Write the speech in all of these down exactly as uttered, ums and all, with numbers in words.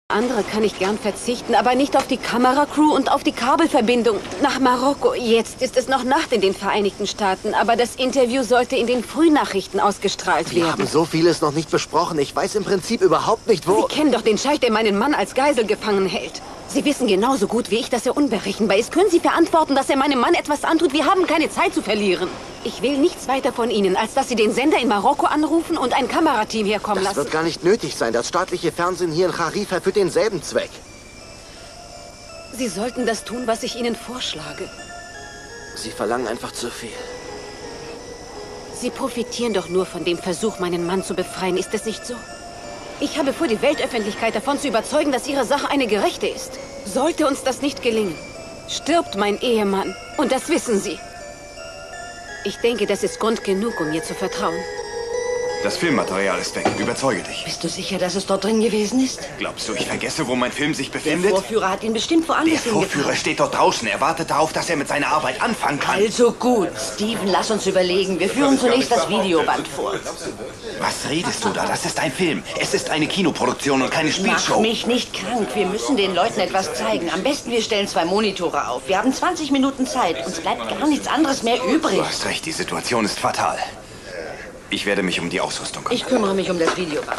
Andere kann ich gern verzichten, aber nicht auf die Kameracrew und auf die Kabelverbindung nach Marokko. Jetzt ist es noch Nacht in den Vereinigten Staaten, aber das Interview sollte in den Frühnachrichten ausgestrahlt werden. Wir haben so vieles noch nicht besprochen. Ich weiß im Prinzip überhaupt nicht, wo... Sie kennen doch den Scheich, der meinen Mann als Geisel gefangen hält. Sie wissen genauso gut wie ich, dass er unberechenbar ist. Können Sie verantworten, dass er meinem Mann etwas antut? Wir haben keine Zeit zu verlieren. Ich will nichts weiter von Ihnen, als dass Sie den Sender in Marokko anrufen und ein Kamerateam herkommen lassen. Das wird gar nicht nötig sein. Das staatliche Fernsehen hier in Charif erfüllt denselben Zweck. Sie sollten das tun, was ich Ihnen vorschlage. Sie verlangen einfach zu viel. Sie profitieren doch nur von dem Versuch, meinen Mann zu befreien. Ist es nicht so? Ich habe vor, die Weltöffentlichkeit davon zu überzeugen, dass Ihre Sache eine gerechte ist. Sollte uns das nicht gelingen, stirbt mein Ehemann. Und das wissen Sie. Ich denke, das ist Grund genug, um mir zu vertrauen. Das Filmmaterial ist weg. Überzeuge dich. Bist du sicher, dass es dort drin gewesen ist? Glaubst du, ich vergesse, wo mein Film sich Der befindet? Vorführer hat ihn bestimmt woanders Der Vorführer hingebracht. steht dort draußen. Er wartet darauf, dass er mit seiner Arbeit anfangen kann. Also gut, Steven, lass uns überlegen. Wir führen zunächst das Videoband vor. Was redest du da? Das ist ein Film. Es ist eine Kinoproduktion und keine Spielshow. Mach mich nicht krank. Wir müssen den Leuten etwas zeigen. Am besten, wir stellen zwei Monitore auf. Wir haben zwanzig Minuten Zeit. Uns bleibt gar nichts anderes mehr übrig. Du hast recht, die Situation ist fatal. Ich werde mich um die Ausrüstung kümmern. Ich kümmere mich um das Videoband.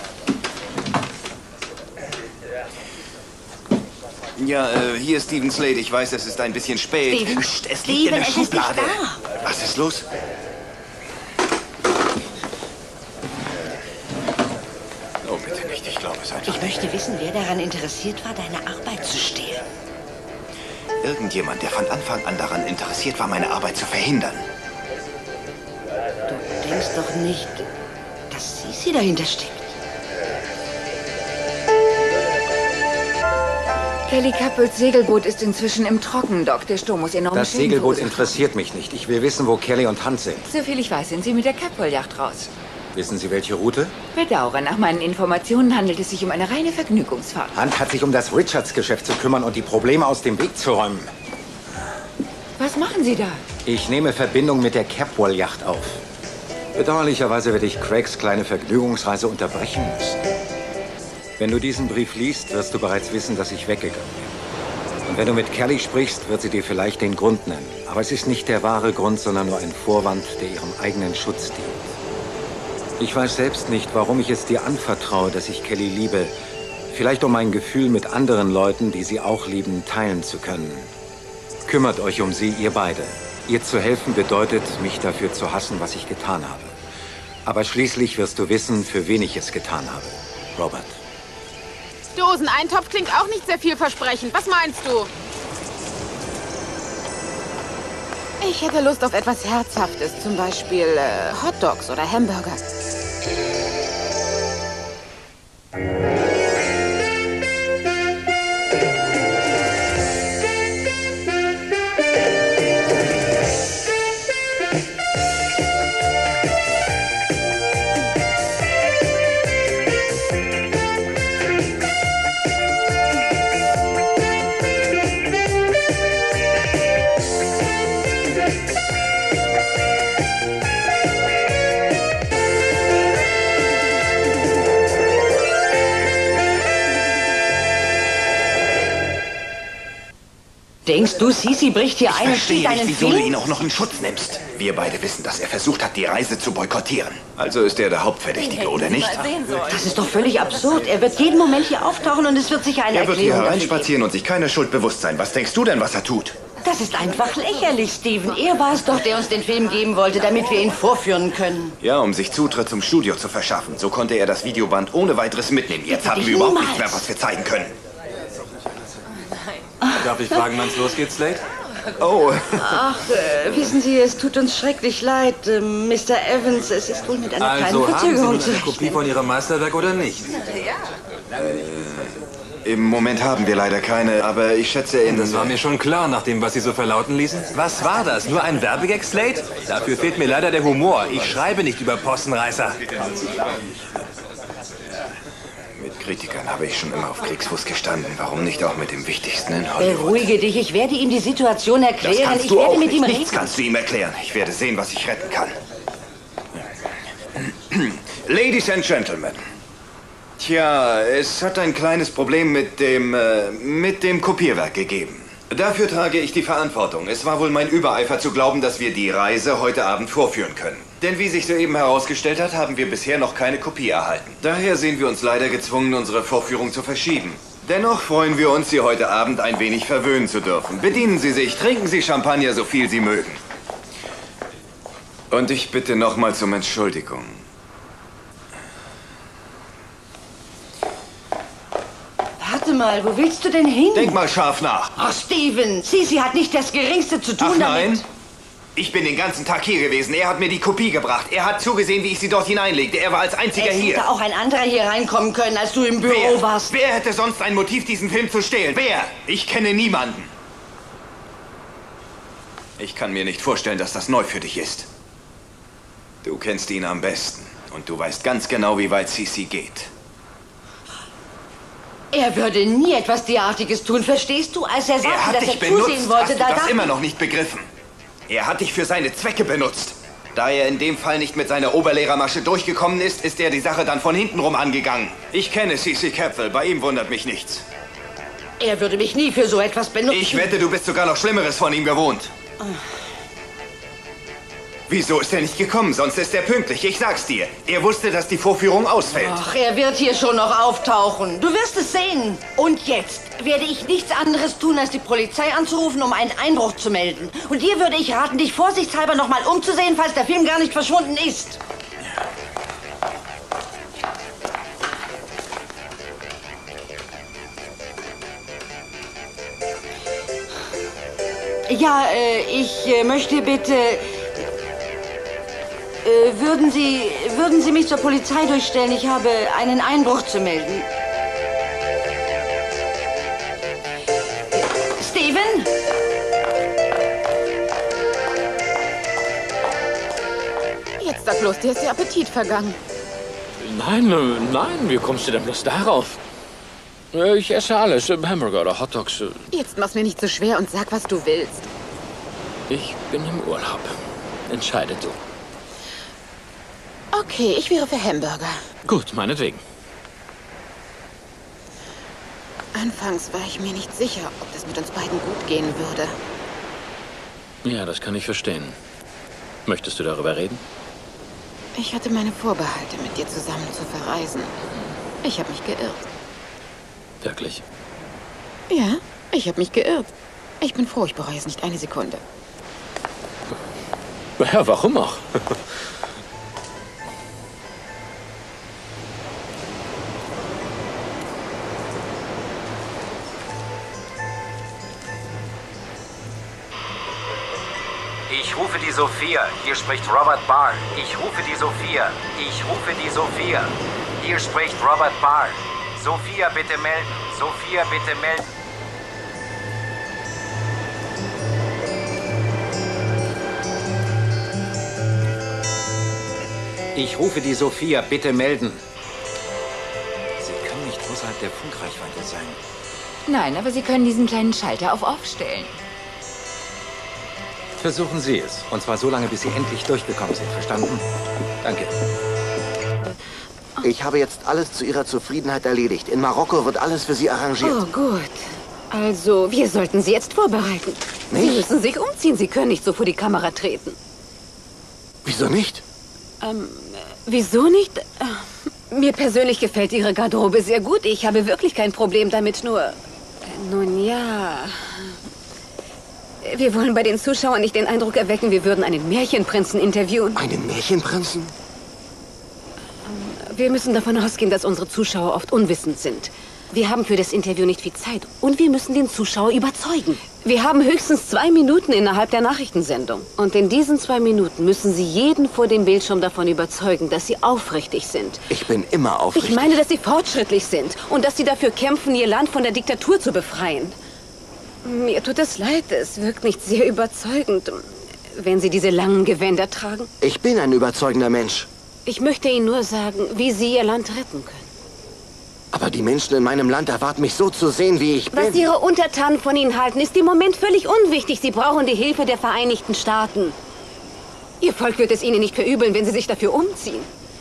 Ja, äh, hier ist Steven Slade. Ich weiß, es ist ein bisschen spät. Steven, Psst, es liegt Steven, in der es ist nicht Schublade. da. Was ist los? Oh, bitte nicht. Ich glaube es einfach Ich möchte wissen, wer daran interessiert war, deine Arbeit zu stehlen. Irgendjemand, der von Anfang an daran interessiert war, meine Arbeit zu verhindern. Du denkst doch nicht, dass Sisi dahinter steckt. Kelly Kappels Segelboot ist inzwischen im Trockendock. Der Sturm muss enorme Das Schäden Segelboot verursachen. interessiert mich nicht. Ich will wissen, wo Kelly und Hunt sind. Soviel ich weiß, sind Sie mit der Capwell-Yacht raus. Wissen Sie, welche Route? Bedauere, nach meinen Informationen handelt es sich um eine reine Vergnügungsfahrt. Hunt hat sich um das Richards-Geschäft zu kümmern und die Probleme aus dem Weg zu räumen. Was machen Sie da? Ich nehme Verbindung mit der Capwell-Yacht auf. Bedauerlicherweise werde ich Craigs kleine Vergnügungsreise unterbrechen müssen. Wenn du diesen Brief liest, wirst du bereits wissen, dass ich weggegangen bin. Und wenn du mit Kelly sprichst, wird sie dir vielleicht den Grund nennen. Aber es ist nicht der wahre Grund, sondern nur ein Vorwand, der ihrem eigenen Schutz dient. Ich weiß selbst nicht, warum ich es dir anvertraue, dass ich Kelly liebe. Vielleicht um mein Gefühl mit anderen Leuten, die sie auch lieben, teilen zu können. Kümmert euch um sie, ihr beide. Ihr zu helfen bedeutet, mich dafür zu hassen, was ich getan habe. Aber schließlich wirst du wissen, für wen ich es getan habe. Robert. Doseneintopf klingt auch nicht sehr vielversprechend. Was meinst du? Ich hätte Lust auf etwas Herzhaftes, zum Beispiel äh, Hotdogs oder Hamburger. Denkst du, Sisi bricht hier ein und Ich verstehe stiehlt nicht, einen wieso du ihn Film? auch noch in Schutz nimmst. Wir beide wissen, dass er versucht hat, die Reise zu boykottieren. Also ist er der Hauptverdächtige, oder nicht? Das ist doch völlig absurd. Er wird jeden Moment hier auftauchen und es wird sicher eine Er wird hier Erklärung dafür geben. hereinspazieren und sich keiner Schuld bewusst sein. Was denkst du denn, was er tut? Das ist einfach lächerlich, Steven. Er war es doch, der uns den Film geben wollte, damit wir ihn vorführen können. Ja, um sich Zutritt zum Studio zu verschaffen. So konnte er das Videoband ohne weiteres mitnehmen. Jetzt Das haben hätte wir ich überhaupt niemals. nichts mehr, was wir zeigen können. Darf ich fragen, wann es losgeht, Slade? Oh, Ach, äh, wissen Sie, es tut uns schrecklich leid, äh, Mister Evans. Es ist wohl mit einer Also kleinen haben Sie Verzögerung nun zu eine Kopie rechnen. von Ihrem Meisterwerk oder nicht? im Moment haben wir leider keine, aber ich schätze in... Das war mir schon klar, nach dem, was Sie so verlauten ließen. Was war das? Nur ein Werbegag, Slade? Dafür fehlt mir leider der Humor. Ich schreibe nicht über Possenreißer. Mit Kritikern habe ich schon immer auf Kriegsfuß gestanden. Warum nicht auch mit dem Wichtigsten in Hollywood? Beruhige dich, ich werde ihm die Situation Das erklären. kannst Ich du werde auch mit nicht. ihm Nichts reden. kannst du ihm erklären. Ich werde sehen, was ich retten kann. Ladies and Gentlemen. Tja, Tja, es hat ein kleines Problem mit dem, äh, mit dem Kopierwerk gegeben. Dafür trage ich die Verantwortung. Es war wohl mein Übereifer zu glauben, dass wir die Reise heute Abend vorführen können. Denn wie sich soeben herausgestellt hat, haben wir bisher noch keine Kopie erhalten. Daher sehen wir uns leider gezwungen, unsere Vorführung zu verschieben. Dennoch freuen wir uns, Sie heute Abend ein wenig verwöhnen zu dürfen. Bedienen Sie sich, trinken Sie Champagner, so viel Sie mögen. Und ich bitte nochmals um Entschuldigung. Warte mal, wo willst du denn hin? Denk mal scharf nach. Ach, Steven, Sisi hat nicht das Geringste zu tun Ach nein? damit. Ich bin den ganzen Tag hier gewesen. Er hat mir die Kopie gebracht. Er hat zugesehen, wie ich sie dort hineinlegte. Er war als einziger Es hier. hätte auch ein anderer hier reinkommen können, als du im Büro Wer? warst. Wer hätte sonst ein Motiv, diesen Film zu stehlen? Wer? Ich kenne niemanden. Ich kann mir nicht vorstellen, dass das neu für dich ist. Du kennst ihn am besten. Und du weißt ganz genau, wie weit Sisi geht. Er würde nie etwas derartiges tun, verstehst du? Als er sagte, Er hat dass dich er benutzt. zusehen wollte, Hast du da das dachte immer noch nicht begriffen? Er hat dich für seine Zwecke benutzt. Da er in dem Fall nicht mit seiner Oberlehrermasche durchgekommen ist, ist er die Sache dann von hinten rum angegangen. Ich kenne Sisi Capwell, bei ihm wundert mich nichts. er würde mich nie für so etwas benutzen. Ich wette, du bist sogar noch Schlimmeres von ihm gewohnt. Wieso ist er nicht gekommen? Sonst ist er pünktlich, ich sag's dir. Er wusste, dass die Vorführung ausfällt. Ach, er wird hier schon noch auftauchen. Du wirst es sehen. Und jetzt werde ich nichts anderes tun, als die Polizei anzurufen, um einen Einbruch zu melden. Und dir würde ich raten, dich vorsichtshalber noch mal umzusehen, falls der Film gar nicht verschwunden ist. Ja, äh, ich äh, möchte bitte... Äh, würden Sie, würden Sie mich zur Polizei durchstellen? Ich habe einen Einbruch zu melden. Steven? Jetzt sag bloß, dir ist der Appetit vergangen. Nein, äh, nein, wie kommst du denn bloß darauf? Äh, Ich esse alles, äh, Hamburger oder Hotdogs. äh, Jetzt mach's mir nicht so schwer und sag, was du willst. Ich bin im Urlaub. Entscheide du. Okay, ich wäre für Hamburger. Gut, meinetwegen. Anfangs war ich mir nicht sicher, ob das mit uns beiden gut gehen würde. Ja, das kann ich verstehen. Möchtest du darüber reden? Ich hatte meine Vorbehalte, mit dir zusammen zu verreisen. Ich habe mich geirrt. Wirklich? Ja, ich habe mich geirrt. Ich bin froh, ich bereue es nicht eine Sekunde. Ja, warum auch? Ich rufe die Sophia. Hier spricht Robert Barr. Ich rufe die Sophia. Ich rufe die Sophia. Hier spricht Robert Barr. Sophia, bitte melden. Sophia, bitte melden. Ich rufe die Sophia. Bitte melden. Sie kann nicht außerhalb der Funkreichweite sein. Nein, aber Sie können diesen kleinen Schalter auf Off stellen. Versuchen Sie es. Und zwar so lange, bis Sie endlich durchgekommen sind. Verstanden? Danke. Ich habe jetzt alles zu Ihrer Zufriedenheit erledigt. In Marokko wird alles für Sie arrangiert. Oh, gut. Also, wir sollten Sie jetzt vorbereiten. Sie Nicht? müssen sich umziehen. Sie können nicht so vor die Kamera treten. Wieso nicht? Ähm, wieso nicht? Äh, Mir persönlich gefällt Ihre Garderobe sehr gut. Ich habe wirklich kein Problem damit, nur... Äh, nun ja... Wir wollen bei den Zuschauern nicht den Eindruck erwecken, wir würden einen Märchenprinzen interviewen. Einen Märchenprinzen? Wir müssen davon ausgehen, dass unsere Zuschauer oft unwissend sind. Wir haben für das Interview nicht viel Zeit und wir müssen den Zuschauer überzeugen. Wir haben höchstens zwei Minuten innerhalb der Nachrichtensendung. Und in diesen zwei Minuten müssen Sie jeden vor dem Bildschirm davon überzeugen, dass Sie aufrichtig sind. Ich bin immer aufrichtig. Ich meine, dass Sie fortschrittlich sind und dass Sie dafür kämpfen, Ihr Land von der Diktatur zu befreien. Mir tut es leid, es wirkt nicht sehr überzeugend, wenn Sie diese langen Gewänder tragen. Ich bin ein überzeugender Mensch. Ich möchte Ihnen nur sagen, wie Sie Ihr Land retten können. Aber die Menschen in meinem Land erwarten mich so zu sehen, wie ich bin. Was Ihre Untertanen von Ihnen halten, ist im Moment völlig unwichtig. Sie brauchen die Hilfe der Vereinigten Staaten. Ihr Volk wird es Ihnen nicht verübeln, wenn Sie sich dafür umziehen.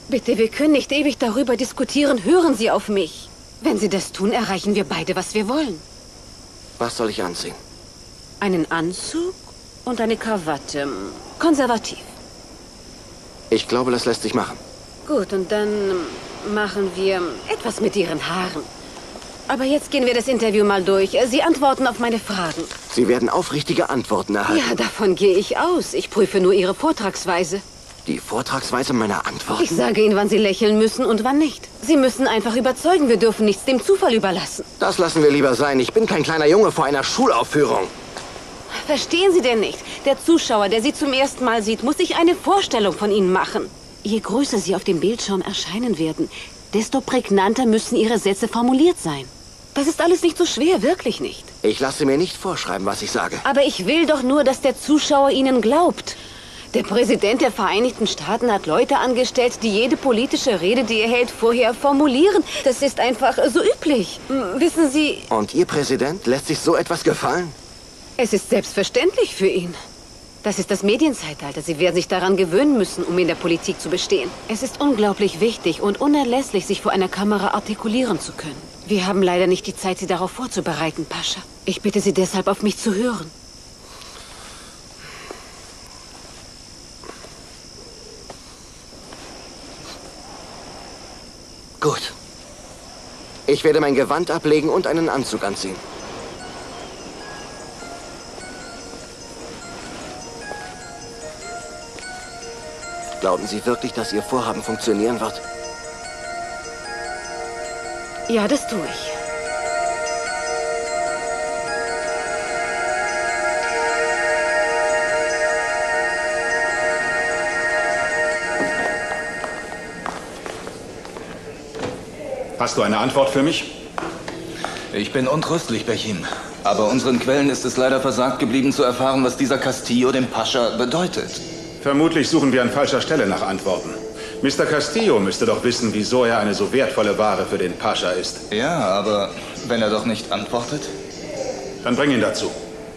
Bitte, wir können nicht ewig darüber diskutieren. Hören Sie auf mich. Wenn Sie das tun, erreichen wir beide, was wir wollen. Was soll ich anziehen? Einen Anzug und eine Krawatte. Konservativ. Ich glaube, das lässt sich machen. Gut, und dann machen wir etwas mit Ihren Haaren. Aber jetzt gehen wir das Interview mal durch. Sie antworten auf meine Fragen. Sie werden aufrichtige Antworten erhalten. Ja, davon gehe ich aus. Ich prüfe nur Ihre Vortragsweise. Die Vortragsweise meiner Antworten? Ich sage Ihnen, wann Sie lächeln müssen und wann nicht. Sie müssen einfach überzeugen. Wir dürfen nichts dem Zufall überlassen. Das lassen wir lieber sein. Ich bin kein kleiner Junge vor einer Schulaufführung. Verstehen Sie denn nicht? Der Zuschauer, der Sie zum ersten Mal sieht, muss sich eine Vorstellung von Ihnen machen. Je größer Sie auf dem Bildschirm erscheinen werden, desto prägnanter müssen Ihre Sätze formuliert sein. Das ist alles nicht so schwer, wirklich nicht. Ich lasse mir nicht vorschreiben, was ich sage. Aber ich will doch nur, dass der Zuschauer Ihnen glaubt. Der Präsident der Vereinigten Staaten hat Leute angestellt, die jede politische Rede, die er hält, vorher formulieren. Das ist einfach so üblich. Hm, wissen Sie... Und Ihr Präsident lässt sich so etwas gefallen? Es ist selbstverständlich für ihn. Das ist das Medienzeitalter. Sie werden sich daran gewöhnen müssen, um in der Politik zu bestehen. Es ist unglaublich wichtig und unerlässlich, sich vor einer Kamera artikulieren zu können. Wir haben leider nicht die Zeit, Sie darauf vorzubereiten, Pascha. Ich bitte Sie deshalb, auf mich zu hören. Gut. Ich werde mein Gewand ablegen und einen Anzug anziehen. Glauben Sie wirklich, dass Ihr Vorhaben funktionieren wird? Ja, das tue ich. Hast du eine Antwort für mich? Ich bin untröstlich, Bechim. Aber unseren Quellen ist es leider versagt geblieben, zu erfahren, was dieser Castillo dem Pascha bedeutet. Vermutlich suchen wir an falscher Stelle nach Antworten. Mister Castillo müsste doch wissen, wieso er eine so wertvolle Ware für den Pascha ist. Ja, aber wenn er doch nicht antwortet? Dann bring ihn dazu.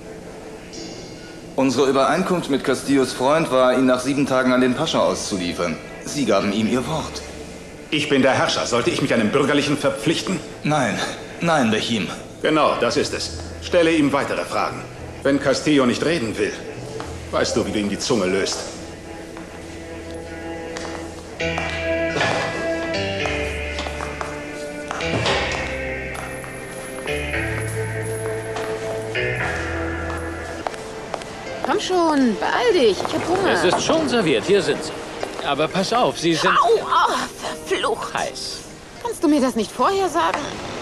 Unsere Übereinkunft mit Castillos Freund war, ihn nach sieben Tagen an den Pascha auszuliefern. Sie gaben ihm ihr Wort. Ich bin der Herrscher. Sollte ich mich einem Bürgerlichen verpflichten? Nein, nein, Bechim. Genau, das ist es. Stelle ihm weitere Fragen. Wenn Castillo nicht reden will, weißt du, wie du ihm die Zunge löst. Komm schon, beeil dich. Ich hab Hunger. Es ist schon serviert. Hier sind sie. Aber pass auf, sie sind... Au, oh, verflucht. Heiß. Kannst du mir das nicht vorher sagen?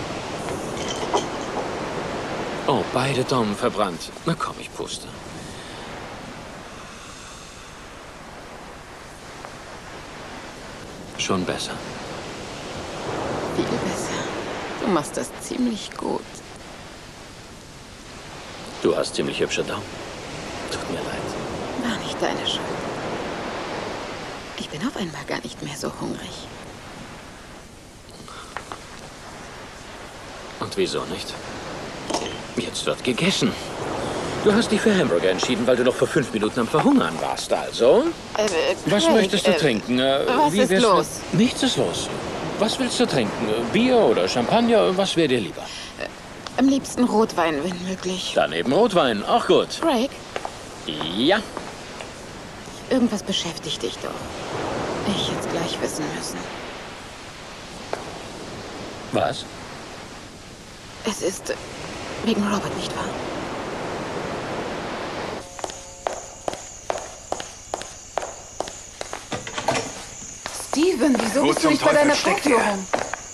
Oh, beide Daumen verbrannt. Na komm, ich puste. Schon besser. Viel besser. Du machst das ziemlich gut. Du hast ziemlich hübsche Daumen. Tut mir leid. War nicht deine Schuld. Ich bin auf einmal gar nicht mehr so hungrig. Und wieso nicht? Jetzt wird gegessen. Du hast dich für Hamburger entschieden, weil du noch vor fünf Minuten am Verhungern warst, also? Äh, äh, Was Craig, möchtest du äh, trinken? Äh, was wie ist wär's los? Mit... Nichts ist los. Was willst du trinken? Bier oder Champagner? Was wäre dir lieber? Äh, am liebsten Rotwein, wenn möglich. Dann eben Rotwein. Auch gut. Craig? Ja. Irgendwas beschäftigt dich doch. Ich jetzt gleich wissen müssen. Was? Es ist äh, wegen Robert, nicht wahr? Steven, wieso Wo bist du zum nicht bei Teufel deiner steckt er? Vorführung?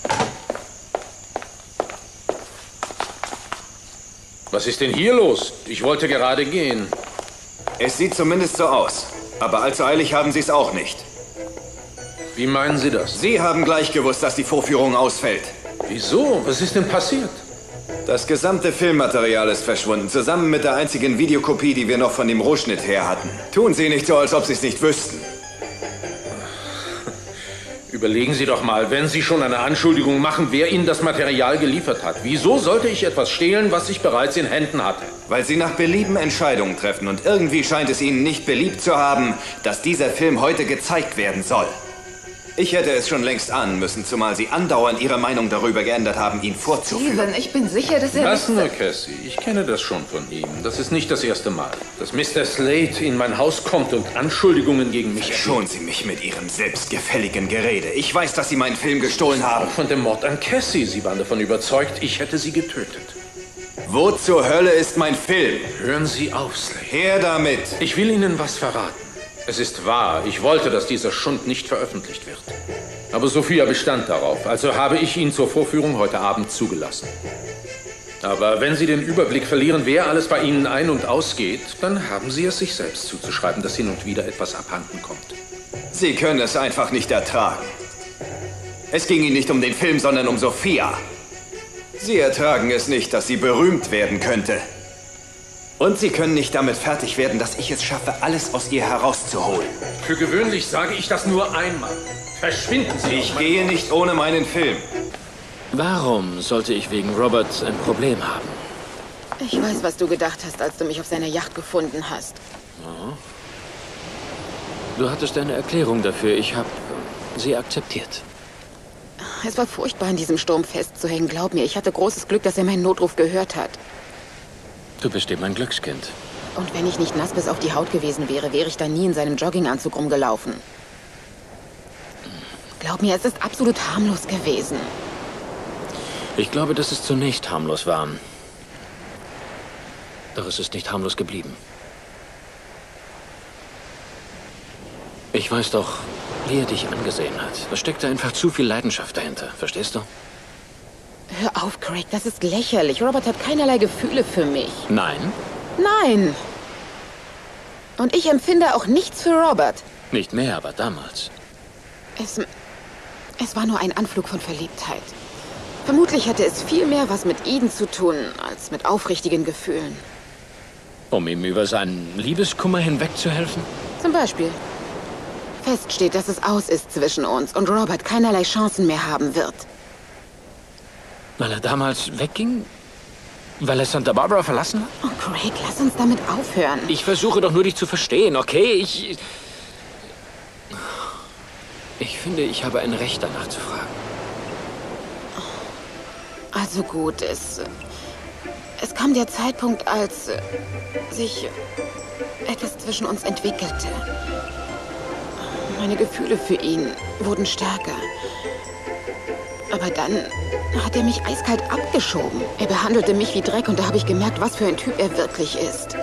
Was ist denn hier los? Ich wollte gerade gehen. Es sieht zumindest so aus. Aber allzu eilig haben Sie es auch nicht. Wie meinen Sie das? Sie haben gleich gewusst, dass die Vorführung ausfällt. Wieso? Was ist denn passiert? Das gesamte Filmmaterial ist verschwunden, zusammen mit der einzigen Videokopie, die wir noch von dem Rohschnitt her hatten. Tun Sie nicht so, als ob Sie es nicht wüssten. Überlegen Sie doch mal, wenn Sie schon eine Anschuldigung machen, wer Ihnen das Material geliefert hat. Wieso sollte ich etwas stehlen, was ich bereits in Händen hatte? Weil Sie nach Belieben Entscheidungen treffen und irgendwie scheint es Ihnen nicht beliebt zu haben, dass dieser Film heute gezeigt werden soll. Ich hätte es schon längst ahnen müssen, zumal Sie andauernd Ihre Meinung darüber geändert haben, ihn vorzuführen. Steven, ich bin sicher, dass er... Lass nur, Cassie. Ich kenne das schon von ihm. Das ist nicht das erste Mal, dass Mister Slade in mein Haus kommt und Anschuldigungen gegen mich erhebt. Schonen Sie mich mit Ihrem selbstgefälligen Gerede. Ich weiß, dass Sie meinen Film gestohlen haben. Von dem Mord an Cassie. Sie waren davon überzeugt, ich hätte sie getötet. Wo zur Hölle ist mein Film? Hören Sie auf, Slade. Her damit. Ich will Ihnen was verraten. Es ist wahr, ich wollte, dass dieser Schund nicht veröffentlicht wird. Aber Sophia bestand darauf, also habe ich ihn zur Vorführung heute Abend zugelassen. Aber wenn Sie den Überblick verlieren, wer alles bei Ihnen ein- und ausgeht, dann haben Sie es sich selbst zuzuschreiben, dass hin und wieder etwas abhanden kommt. Sie können es einfach nicht ertragen. Es ging Ihnen nicht um den Film, sondern um Sophia. Sie ertragen es nicht, dass sie berühmt werden könnte. Und Sie können nicht damit fertig werden, dass ich es schaffe, alles aus ihr herauszuholen. Für gewöhnlich sage ich das nur einmal. Verschwinden Sie! Ich gehe nicht ohne meinen Film. Warum sollte ich wegen Robert ein Problem haben? Ich weiß, was du gedacht hast, als du mich auf seiner Yacht gefunden hast. Oh. Du hattest eine Erklärung dafür. Ich habe sie akzeptiert. Es war furchtbar, in diesem Sturm festzuhängen. Glaub mir, ich hatte großes Glück, dass er meinen Notruf gehört hat. Du bist eben ein Glückskind. Und wenn ich nicht nass bis auf die Haut gewesen wäre, wäre ich da nie in seinem Jogginganzug rumgelaufen. Glaub mir, es ist absolut harmlos gewesen. Ich glaube, dass es zunächst harmlos war. Doch es ist nicht harmlos geblieben. Ich weiß doch, wie er dich angesehen hat. Da steckte einfach zu viel Leidenschaft dahinter. Verstehst du? Hör auf, Craig, das ist lächerlich. Robert hat keinerlei Gefühle für mich. Nein? Nein. Und ich empfinde auch nichts für Robert. Nicht mehr, aber damals. Es, es war nur ein Anflug von Verliebtheit. Vermutlich hatte es viel mehr was mit Eden zu tun, als mit aufrichtigen Gefühlen. Um ihm über seinen Liebeskummer hinwegzuhelfen? Zum Beispiel. Fest steht, dass es aus ist zwischen uns und Robert keinerlei Chancen mehr haben wird. Weil er damals wegging? Weil er Santa Barbara verlassen hat? Oh, Craig, lass uns damit aufhören. Ich versuche doch nur, dich zu verstehen, okay? Ich... Ich finde, ich habe ein Recht, danach zu fragen. Also gut, es... Es kam der Zeitpunkt, als sich etwas zwischen uns entwickelte. Meine Gefühle für ihn wurden stärker. Aber dann hat er mich eiskalt abgeschoben. Er behandelte mich wie Dreck und da habe ich gemerkt, was für ein Typ er wirklich ist.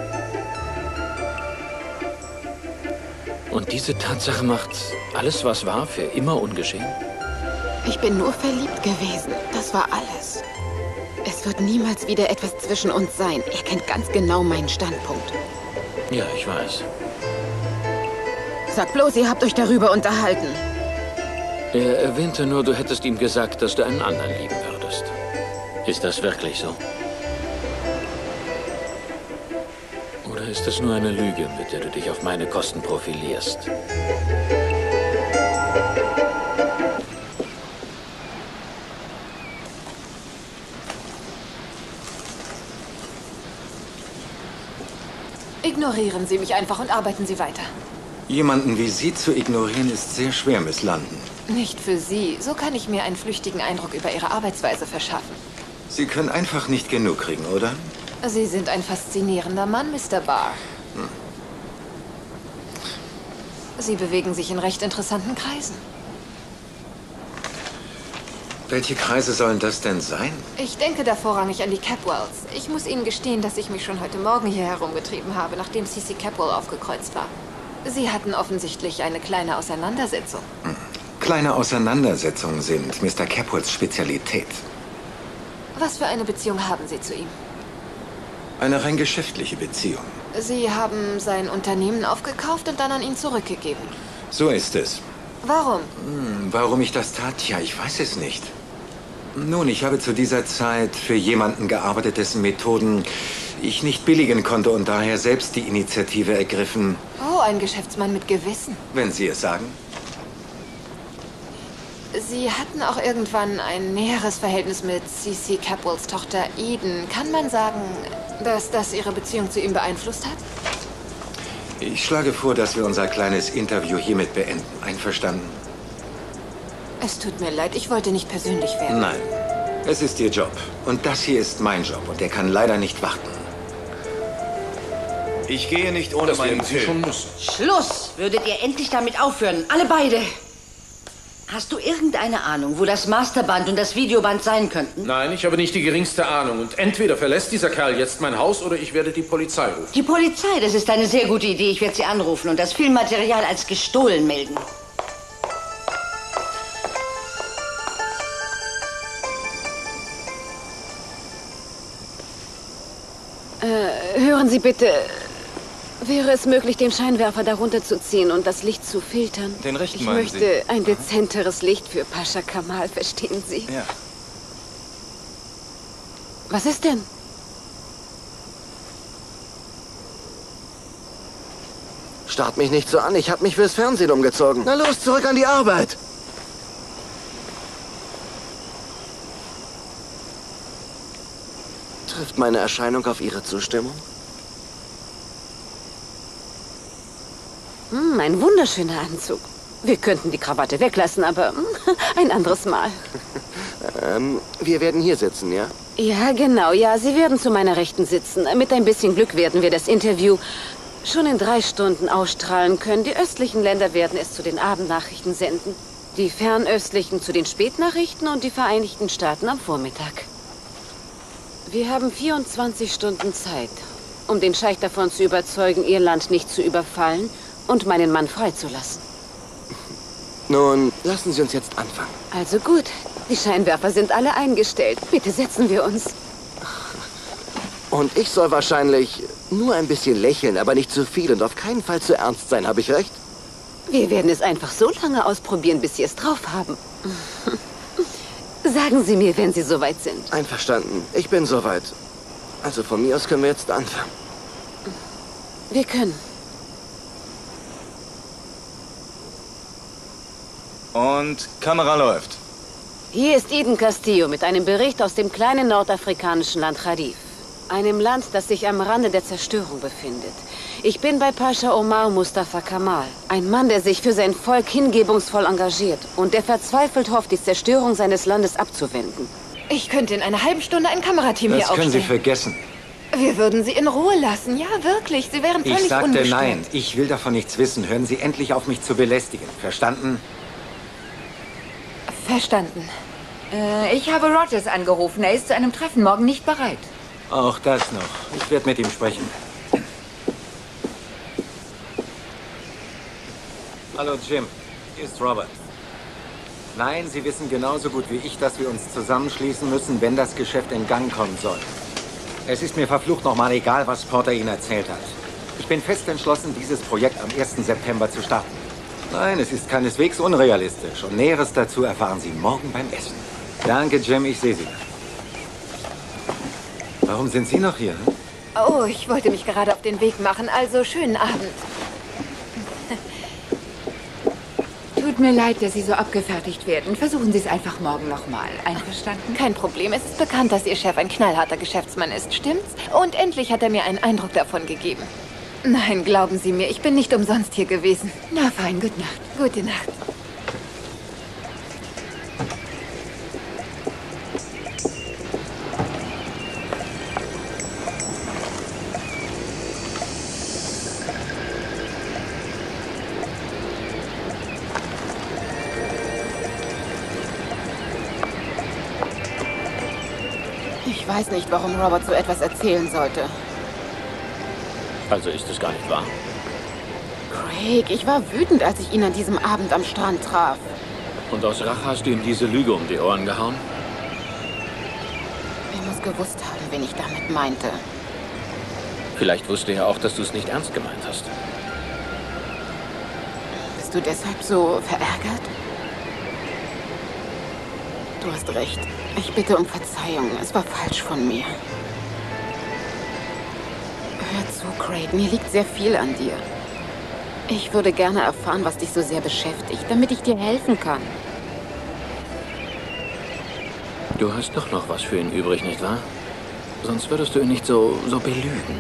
Und diese Tatsache macht alles, was war, für immer ungeschehen? Ich bin nur verliebt gewesen. Das war alles. Es wird niemals wieder etwas zwischen uns sein. Er kennt ganz genau meinen Standpunkt. Ja, ich weiß. Sag bloß, ihr habt euch darüber unterhalten. Er erwähnte nur, du hättest ihm gesagt, dass du einen anderen lieben würdest. Ist das wirklich so? Oder ist das nur eine Lüge, mit der du dich auf meine Kosten profilierst? Ignorieren Sie mich einfach und arbeiten Sie weiter. Jemanden wie Sie zu ignorieren, ist sehr schwer, Miss London. Nicht für Sie. So kann ich mir einen flüchtigen Eindruck über Ihre Arbeitsweise verschaffen. Sie können einfach nicht genug kriegen, oder? Sie sind ein faszinierender Mann, Mister Barr. Hm. Sie bewegen sich in recht interessanten Kreisen. Welche Kreise sollen das denn sein? Ich denke da vorrangig an die Capwells. Ich muss Ihnen gestehen, dass ich mich schon heute Morgen hier herumgetrieben habe, nachdem C C Capwell aufgekreuzt war. Sie hatten offensichtlich eine kleine Auseinandersetzung. Hm. Kleine Auseinandersetzungen sind Mister Capwells Spezialität. Was für eine Beziehung haben Sie zu ihm? Eine rein geschäftliche Beziehung. Sie haben sein Unternehmen aufgekauft und dann an ihn zurückgegeben. So ist es. Warum? Hm, warum ich das tat? Ja, ich weiß es nicht. Nun, ich habe zu dieser Zeit für jemanden gearbeitet, dessen Methoden ich nicht billigen konnte und daher selbst die Initiative ergriffen. Oh, ein Geschäftsmann mit Gewissen. Wenn Sie es sagen. Sie hatten auch irgendwann ein näheres Verhältnis mit C C Capwells Tochter Eden. Kann man sagen, dass das Ihre Beziehung zu ihm beeinflusst hat? Ich schlage vor, dass wir unser kleines Interview hiermit beenden. Einverstanden? Es tut mir leid, ich wollte nicht persönlich werden. Nein, es ist Ihr Job. Und das hier ist mein Job. Und der kann leider nicht warten. Ich gehe nicht ohne Das meinen werden Sie Film. schon müssen. Schluss! Würdet ihr endlich damit aufhören? Alle beide! Hast du irgendeine Ahnung, wo das Masterband und das Videoband sein könnten? Nein, ich habe nicht die geringste Ahnung. Und entweder verlässt dieser Kerl jetzt mein Haus oder ich werde die Polizei rufen. Die Polizei, das ist eine sehr gute Idee. Ich werde sie anrufen und das Filmmaterial als gestohlen melden. Äh, hören Sie bitte. Wäre es möglich, den Scheinwerfer darunter zu ziehen und das Licht zu filtern? Den rechten Ich meinen möchte Sie? ein dezenteres Licht für Pascha Kamal, verstehen Sie? Ja. Was ist denn? Starrt mich nicht so an, ich habe mich fürs Fernsehen umgezogen. Na los, zurück an die Arbeit. Trifft meine Erscheinung auf Ihre Zustimmung? Hm, ein wunderschöner Anzug. Wir könnten die Krawatte weglassen, aber hm, ein anderes Mal. ähm, wir werden hier sitzen, ja? Ja, genau. Ja, Sie werden zu meiner Rechten sitzen. Mit ein bisschen Glück werden wir das Interview schon in drei Stunden ausstrahlen können. Die östlichen Länder werden es zu den Abendnachrichten senden. Die fernöstlichen zu den Spätnachrichten und die Vereinigten Staaten am Vormittag. Wir haben vierundzwanzig Stunden Zeit, um den Scheich davon zu überzeugen, Ihr Land nicht zu überfallen und meinen Mann freizulassen. Nun, lassen Sie uns jetzt anfangen. Also gut, die Scheinwerfer sind alle eingestellt. Bitte setzen wir uns. Und ich soll wahrscheinlich nur ein bisschen lächeln, aber nicht zu viel und auf keinen Fall zu ernst sein. Habe ich recht? Wir werden es einfach so lange ausprobieren, bis Sie es drauf haben. Sagen Sie mir, wenn Sie soweit sind. Einverstanden. Ich bin soweit. Also von mir aus können wir jetzt anfangen. Wir können. Und Kamera läuft. Hier ist Eden Castillo mit einem Bericht aus dem kleinen nordafrikanischen Land Khadif. Einem Land, das sich am Rande der Zerstörung befindet. Ich bin bei Pascha Omar Mustafa Kamal. Ein Mann, der sich für sein Volk hingebungsvoll engagiert und der verzweifelt hofft, die Zerstörung seines Landes abzuwenden. Ich könnte in einer halben Stunde ein Kamerateam hier Das aufstellen. können Sie vergessen. Wir würden Sie in Ruhe lassen. Ja, wirklich. Sie wären völlig Ich sagte ungestört. nein. Ich will davon nichts wissen. Hören Sie endlich auf, mich zu belästigen. Verstanden? Verstanden. Äh, ich habe Rogers angerufen. Er ist zu einem Treffen morgen nicht bereit. Auch das noch. Ich werde mit ihm sprechen. Hallo Jim, hier ist Robert. Nein, Sie wissen genauso gut wie ich, dass wir uns zusammenschließen müssen, wenn das Geschäft in Gang kommen soll. Es ist mir verflucht nochmal egal, was Porter Ihnen erzählt hat. Ich bin fest entschlossen, dieses Projekt am ersten September zu starten. Nein, es ist keineswegs unrealistisch. Und Näheres dazu erfahren Sie morgen beim Essen. Danke, Jim, ich sehe Sie. Warum sind Sie noch hier? Hm? Oh, ich wollte mich gerade auf den Weg machen. Also, schönen Abend. Tut mir leid, dass Sie so abgefertigt werden. Versuchen Sie es einfach morgen nochmal. Einverstanden? Kein Problem. Es ist bekannt, dass Ihr Chef ein knallharter Geschäftsmann ist, stimmt's? Und endlich hat er mir einen Eindruck davon gegeben. Nein, glauben Sie mir, ich bin nicht umsonst hier gewesen. Na fein, gute Nacht. Gute Nacht. Ich weiß nicht, warum Robert so etwas erzählen sollte. Also ist es gar nicht wahr. Craig, ich war wütend, als ich ihn an diesem Abend am Strand traf. Und aus Rache hast du ihm diese Lüge um die Ohren gehauen? Er muss gewusst haben, wen ich damit meinte. Vielleicht wusste er auch, dass du es nicht ernst gemeint hast. Bist du deshalb so verärgert? Du hast recht. Ich bitte um Verzeihung. Es war falsch von mir. Hör zu, Craig. Mir liegt sehr viel an dir. Ich würde gerne erfahren, was dich so sehr beschäftigt, damit ich dir helfen kann. Du hast doch noch was für ihn übrig, nicht wahr? Sonst würdest du ihn nicht so, so belügen.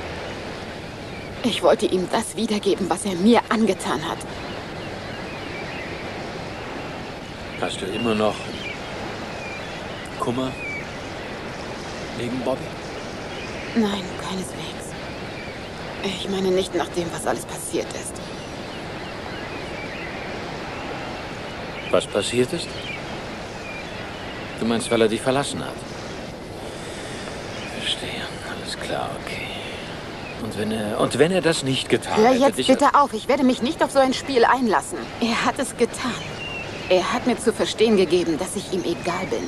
Ich wollte ihm das wiedergeben, was er mir angetan hat. Hast du immer noch Kummer wegen Bobby? Nein, keineswegs. Ich meine nicht nach dem, was alles passiert ist. Was passiert ist? Du meinst, weil er dich verlassen hat? Verstehe. Alles klar, okay. Und wenn er, und wenn er das nicht getan Hör hätte... jetzt dich bitte auf. Ich werde mich nicht auf so ein Spiel einlassen. Er hat es getan. Er hat mir zu verstehen gegeben, dass ich ihm egal bin.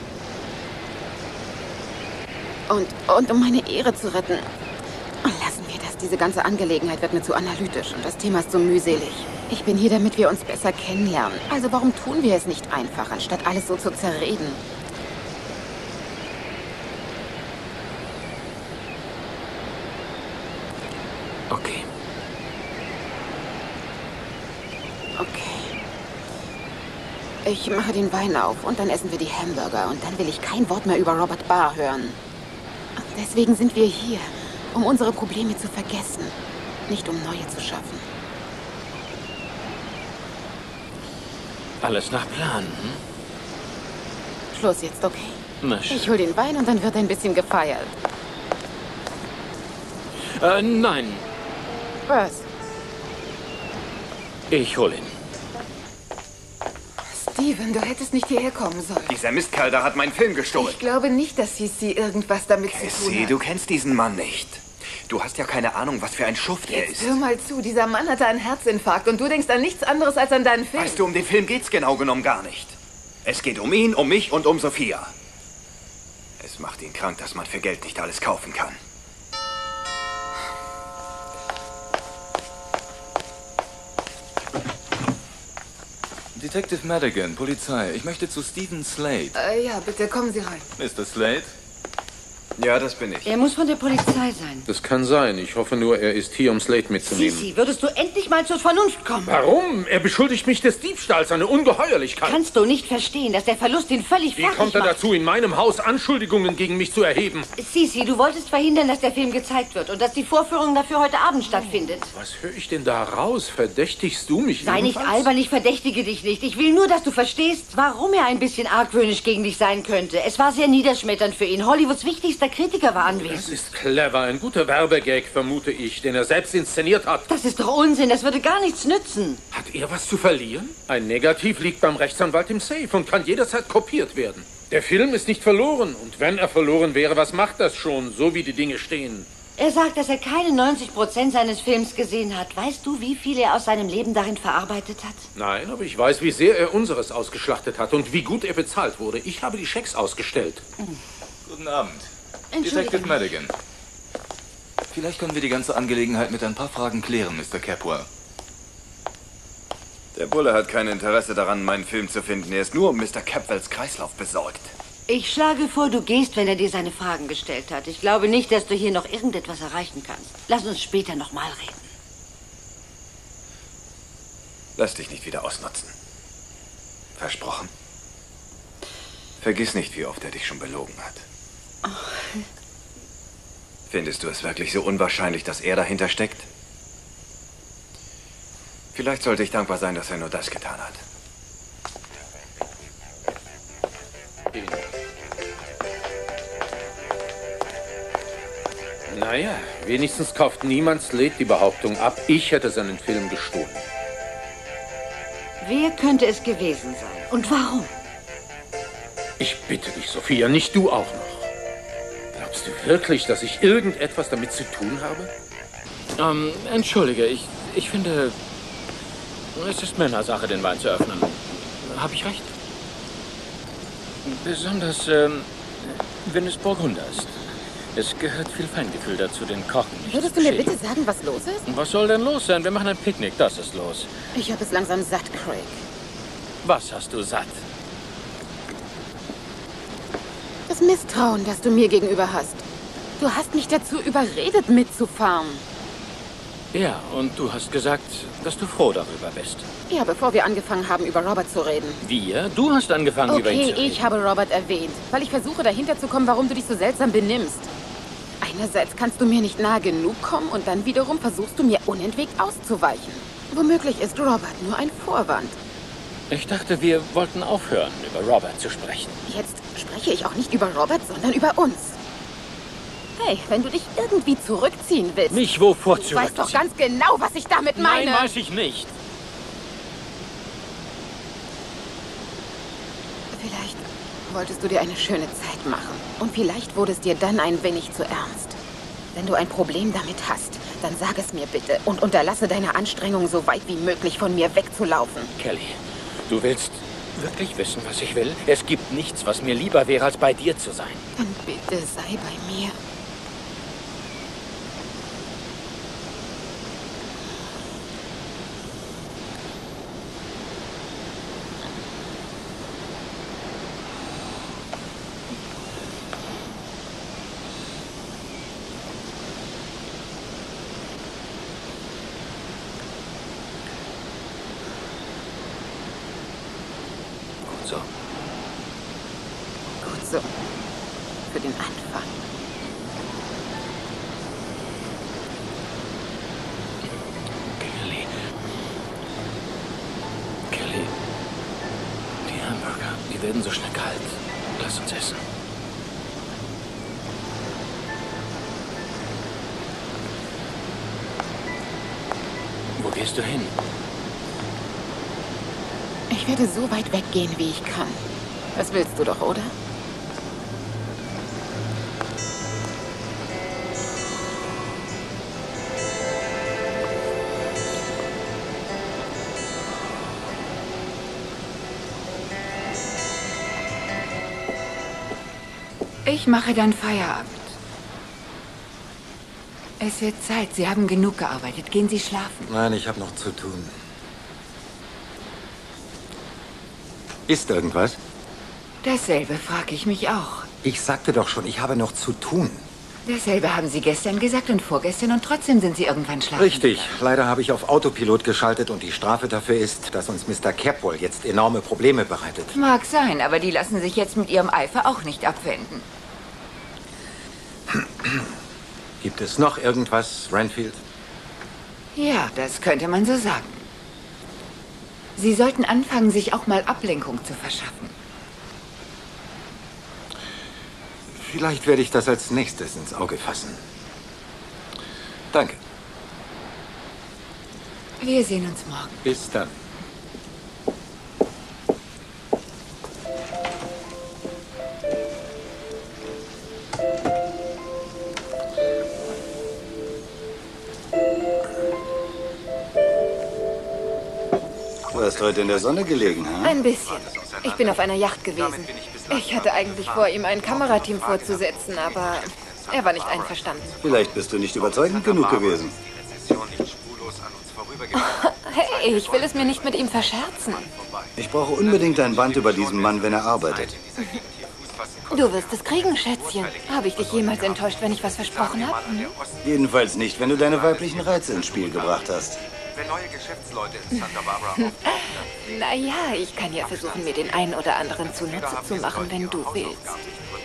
Und, und um meine Ehre zu retten, lassen wir das. Diese ganze Angelegenheit wird mir zu analytisch und das Thema ist so mühselig. Ich bin hier, damit wir uns besser kennenlernen. Also warum tun wir es nicht einfach, anstatt alles so zu zerreden? Okay. Okay. Ich mache den Wein auf und dann essen wir die Hamburger und dann will ich kein Wort mehr über Robert Barr hören. Deswegen sind wir hier, um unsere Probleme zu vergessen, nicht um neue zu schaffen. Alles nach Plan, hm? Schluss jetzt, okay? Na schön. Ich hol den Wein und dann wird ein bisschen gefeiert. Äh, nein. Was? Ich hol ihn. Steven, du hättest nicht hierher kommen sollen. Dieser Mistkerl da hat meinen Film gestohlen. Ich glaube nicht, dass Sissi irgendwas damit zu tun Cassie, hat. du kennst diesen Mann nicht. Du hast ja keine Ahnung, was für ein Schuft er Jetzt ist. hör mal zu, dieser Mann hatte einen Herzinfarkt und du denkst an nichts anderes als an deinen Film. Weißt du, um den Film geht's genau genommen gar nicht. Es geht um ihn, um mich und um Sophia. Es macht ihn krank, dass man für Geld nicht alles kaufen kann. Detective Madigan, Polizei. Ich möchte zu Stephen Slade. Äh, ja, bitte kommen Sie rein. Mister Slade? Ja, das bin ich. Er muss von der Polizei sein. Das kann sein. Ich hoffe nur, er ist hier, um Slade mitzunehmen. Sisi, würdest du endlich mal zur Vernunft kommen? Warum? Er beschuldigt mich des Diebstahls, eine Ungeheuerlichkeit. Kannst du nicht verstehen, dass der Verlust ihn völlig Wie fertig kommt er macht? dazu, in meinem Haus Anschuldigungen gegen mich zu erheben? Sisi, du wolltest verhindern, dass der Film gezeigt wird und dass die Vorführung dafür heute Abend stattfindet. Was höre ich denn da raus? Verdächtigst du mich Sei nicht ebenfalls? albern, ich verdächtige dich nicht. Ich will nur, dass du verstehst, warum er ein bisschen argwöhnisch gegen dich sein könnte. Es war sehr niederschmetternd für ihn. Hollywoods wichtigster Kritiker war anwesend. Das ist clever. Ein guter Werbegag, vermute ich, den er selbst inszeniert hat. Das ist doch Unsinn. Das würde gar nichts nützen. Hat er was zu verlieren? Ein Negativ liegt beim Rechtsanwalt im Safe und kann jederzeit kopiert werden. Der Film ist nicht verloren. Und wenn er verloren wäre, was macht das schon, so wie die Dinge stehen? Er sagt, dass er keine neunzig Prozent seines Films gesehen hat. Weißt du, wie viel er aus seinem Leben darin verarbeitet hat? Nein, aber ich weiß, wie sehr er unseres ausgeschlachtet hat und wie gut er bezahlt wurde. Ich habe die Schecks ausgestellt. Hm. Guten Abend. Entschuldigung. Detective Madigan. Vielleicht können wir die ganze Angelegenheit mit ein paar Fragen klären, Mister Capwell. Der Bulle hat kein Interesse daran, meinen Film zu finden. Er ist nur um Mister Capwells Kreislauf besorgt. Ich schlage vor, du gehst, wenn er dir seine Fragen gestellt hat. Ich glaube nicht, dass du hier noch irgendetwas erreichen kannst. Lass uns später noch mal reden. Lass dich nicht wieder ausnutzen. Versprochen. Vergiss nicht, wie oft er dich schon belogen hat. Oh. Findest du es wirklich so unwahrscheinlich, dass er dahinter steckt? Vielleicht sollte ich dankbar sein, dass er nur das getan hat. Naja, wenigstens kauft niemand Slade die Behauptung ab, ich hätte seinen Film gestohlen. Wer könnte es gewesen sein? Und warum? Ich bitte dich, Sophia, nicht du auch noch. Glaubst du wirklich, dass ich irgendetwas damit zu tun habe? Ähm, entschuldige, ich, ich finde, es ist Männersache, den Wein zu öffnen. Habe ich recht? Besonders, ähm, wenn es Burgunder ist. Es gehört viel Feingefühl dazu, den Kochen nicht Würdest zu du mir beschädigen. bitte sagen, was los ist? Was soll denn los sein? Wir machen ein Picknick, das ist los. Ich habe es langsam satt, Craig. Was hast du satt? Das Misstrauen, das du mir gegenüber hast. Du hast mich dazu überredet, mitzufahren. Ja, und du hast gesagt, dass du froh darüber bist. Ja, bevor wir angefangen haben, über Robert zu reden. Wir? Du hast angefangen, über ihn Okay, zu reden. ich habe Robert erwähnt, weil ich versuche, dahinter zu kommen, warum du dich so seltsam benimmst. Einerseits kannst du mir nicht nahe genug kommen und dann wiederum versuchst du mir unentwegt auszuweichen. Womöglich ist Robert nur ein Vorwand. Ich dachte, wir wollten aufhören, über Robert zu sprechen. Jetzt spreche ich auch nicht über Robert, sondern über uns. Hey, wenn du dich irgendwie zurückziehen willst... Mich wovor Du zurückziehen? weißt doch ganz genau, was ich damit meine. Nein, weiß ich nicht. Vielleicht wolltest du dir eine schöne Zeit machen. Und vielleicht wurde es dir dann ein wenig zu ernst. Wenn du ein Problem damit hast, dann sag es mir bitte und unterlasse deine Anstrengungen, so weit wie möglich von mir wegzulaufen. Kelly, du willst wirklich wissen, was ich will? Es gibt nichts, was mir lieber wäre, als bei dir zu sein. Dann bitte sei bei mir. So. Gut so. Für den Anfang. Kelly. Kelly. Die Hamburger, die werden so schnell kalt. Lass uns essen. Wo gehst du hin? Ich werde so weit weggehen, wie ich kann. Das willst du doch, oder? Ich mache dann Feierabend. Es wird Zeit. Sie haben genug gearbeitet. Gehen Sie schlafen. Nein, ich habe noch zu tun. Ist irgendwas? Dasselbe frage ich mich auch. Ich sagte doch schon, ich habe noch zu tun. Dasselbe haben Sie gestern gesagt und vorgestern und trotzdem sind Sie irgendwann schlafen. Richtig. Leider habe ich auf Autopilot geschaltet und die Strafe dafür ist, dass uns Mister Capwell jetzt enorme Probleme bereitet. Mag sein, aber die lassen sich jetzt mit ihrem Eifer auch nicht abwenden. Gibt es noch irgendwas, Renfield? Ja, das könnte man so sagen. Sie sollten anfangen, sich auch mal Ablenkung zu verschaffen. Vielleicht werde ich das als nächstes ins Auge fassen. Danke. Wir sehen uns morgen. Bis dann. Du hast heute in der Sonne gelegen, ha? Ein bisschen. Ich bin auf einer Yacht gewesen. Ich hatte eigentlich vor, ihm ein Kamerateam vorzusetzen, aber er war nicht einverstanden. Vielleicht bist du nicht überzeugend genug gewesen. Hey, ich will es mir nicht mit ihm verscherzen. Ich brauche unbedingt ein Band über diesen Mann, wenn er arbeitet. Du wirst es kriegen, Schätzchen. Habe ich dich jemals enttäuscht, wenn ich was versprochen habe? Hm? Jedenfalls nicht, wenn du deine weiblichen Reize ins Spiel gebracht hast. Wenn neue Geschäftsleute in Santa Barbara auftauchen, Naja, ich kann ja versuchen, mir den einen oder anderen zunutze zu machen, wenn du willst.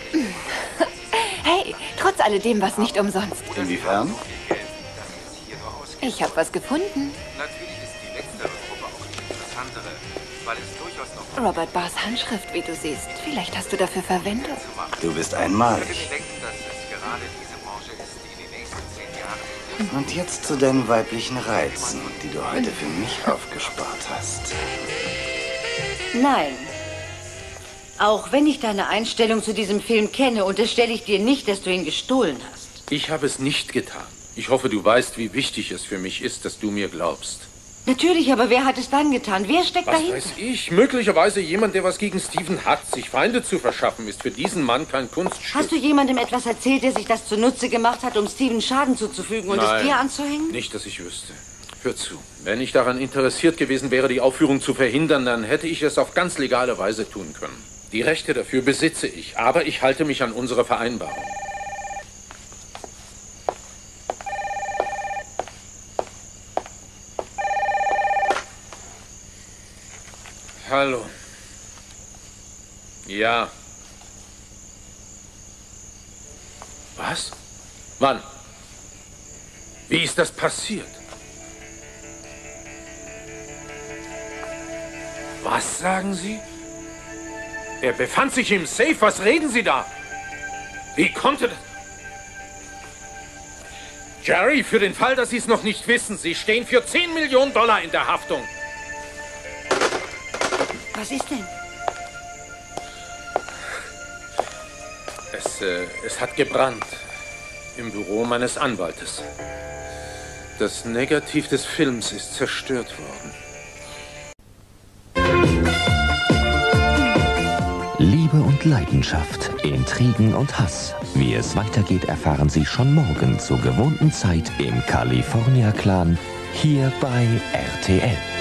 Hey, trotz alledem war es nicht umsonst. Inwiefern? Ich habe was gefunden. Natürlich ist die letztere Gruppe auch die interessantere, weil es durchaus noch... Robert Barrs Handschrift, wie du siehst. Vielleicht hast du dafür Verwendung. Du bist einmalig. Ich denken, dass es gerade diese Branche ist, die die nächsten zehn Jahre... Und jetzt zu deinen weiblichen Reizen, die du heute für mich aufgespart hast. Nein. Auch wenn ich deine Einstellung zu diesem Film kenne, unterstelle ich dir nicht, dass du ihn gestohlen hast. Ich habe es nicht getan. Ich hoffe, du weißt, wie wichtig es für mich ist, dass du mir glaubst. Natürlich, aber wer hat es dann getan? Wer steckt Was dahinter? weiß ich? Möglicherweise jemand, der was gegen Steven hat. Sich Feinde zu verschaffen, ist für diesen Mann kein Kunststück. Hast du jemandem etwas erzählt, der sich das zunutze gemacht hat, um Steven Schaden zuzufügen und Nein, es dir anzuhängen? Nicht, dass ich wüsste. Hör zu. Wenn ich daran interessiert gewesen wäre, die Aufführung zu verhindern, dann hätte ich es auf ganz legale Weise tun können. Die Rechte dafür besitze ich, aber ich halte mich an unsere Vereinbarung. Hallo. Ja. Was? Wann? Wie ist das passiert? Was sagen Sie? Er befand sich im Safe. Was reden Sie da? Wie konnte das... Jerry, für den Fall, dass Sie es noch nicht wissen, Sie stehen für zehn Millionen Dollar in der Haftung. Was ist denn? Es, äh, es hat gebrannt. Im Büro meines Anwaltes. Das Negativ des Films ist zerstört worden. Liebe und Leidenschaft, Intrigen und Hass. Wie es weitergeht, erfahren Sie schon morgen zur gewohnten Zeit im California Clan, hier bei R T L.